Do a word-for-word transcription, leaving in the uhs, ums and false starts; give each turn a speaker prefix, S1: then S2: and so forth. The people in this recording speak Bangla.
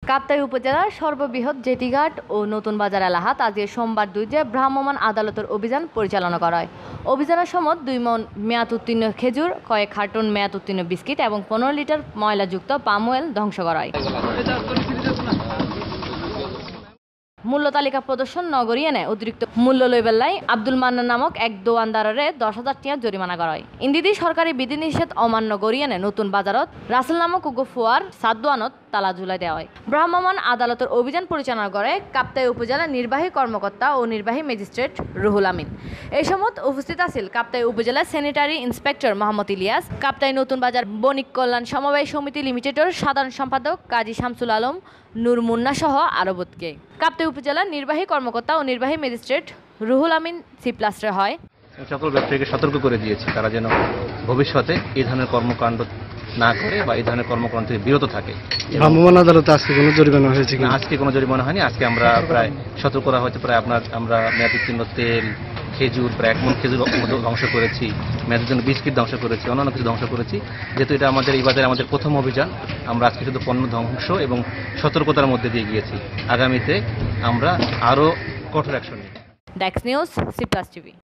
S1: কাপ্তাই উপজেলার সর্ববৃহৎ জেটিঘাট ও নতুন বাজার এলাহাত আজ সোমবার দুইজে ভ্রাম্যমাণ আদালতের অভিযান পরিচালনা করা হয়। অভিযানের সময় দুই মন মেয়াদ উত্তীর্ণ খেজুর, কয়েক কার্টন মেয়াদ উত্তীর্ণ বিস্কিট এবং পনেরো লিটার ময়লাযুক্ত পাম অয়েল ধ্বংস করা হয়। মূল্য তালিকা প্রদর্শন নগরী এনে অতিরিক্ত মূল্য লইবেল্লাই আব্দুল মান্নান নামক এক দোয়ানদারে দশ হাজার টিয়া জরিমানা করা হয়। ইন্দিদি সরকারি বিধিনিষেধ অমান্য করি এনে নতুন বাজারত রাসেল নামক উগো ফুয়ার সাত দোয়ানত তালা ঝুলাই দেওয়া হয়। ভ্রাম্যমাণ আদালতের অভিযান পরিচালনা করে কাপ্তাই উপজেলার নির্বাহী কর্মকর্তা ও নির্বাহী ম্যাজিস্ট্রেট রুহুল আমিন। এই সময় উপস্থিত আছিল কাপ্তাই উপজেলার স্যানিটারি ইন্সপেক্টর মোহাম্মদ ইলিয়াস, কাপ্তাই নতুন বাজার বণিক কল্যাণ সমবায় সমিতি লিমিটেডের সাধারণ সম্পাদক কাজী শামসুল আলম, নূর মুন্না সহ আরবতকে। কাপ্তাই উপজেলার নির্বাহী কর্মকর্তা ও নির্বাহী ম্যাজিস্ট্রেট রুহুল আমিন সিপ্লাস্টে হয়।
S2: সকল ব্যবসায়ীকে সতর্ক করে দিয়েছে তারা যেন ভবিষ্যতে এই ধরনের কর্মকাণ্ড না করে বা এই ধরনের কর্মকাণ্ড থেকে বিরত থাকে।
S3: ভ্রাম্যমাণ আদালতে আজকে কোনো জরিমানা হয়েছে কিনা?
S2: আজকে কোনো জরিমানা হয়নি। আজকে আমরা প্রায় সতর্ক করা হয়েছে প্রায় আপনার আমরা মেয়াদ উত্তীর্ণ তেল, খেজুর প্রায় এক মন খেজুর ধ্বংস করেছি, মেয়াদ উত্তীর্ণ বিস্কিট ধ্বংস করেছি, অন্যান্য কিছু ধ্বংস করেছি। যেহেতু এটা আমাদের এই বাজারে আমাদের প্রথম অভিযান, আমরা আজকে শুধু পণ্য ধ্বংস এবং সতর্কতার মধ্যে দিয়ে গিয়েছি। আগামীতে আমরা আরও কঠোর অ্যাকশন নিই।
S1: Desk news, C plus TV.